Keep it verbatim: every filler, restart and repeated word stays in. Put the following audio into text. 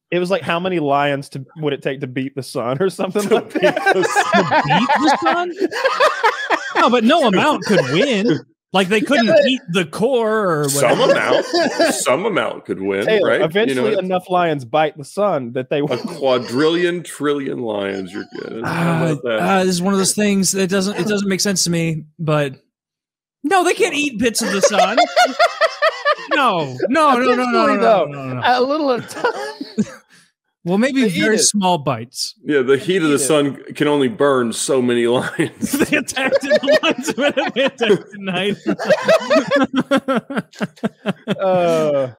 It was like how many lions to would it take to beat the sun or something to like that? The to beat the sun? No, but no amount could win. Like they couldn't yeah, eat the core or whatever. Some amount. Some amount could win, Taylor, right? Eventually you know, enough lions bite the sun that they a quadrillion trillion lions. You're good. Uh, uh, this is one of those things that doesn't it doesn't make sense to me, but no, they can't eat bits of the sun. No, no, no, no, no, no, no, no, no. A little at a time. Well, maybe they very small bites. Yeah, the heat of the sun it. can only burn so many lions. They attacked in the lions when they attacked at night. uh,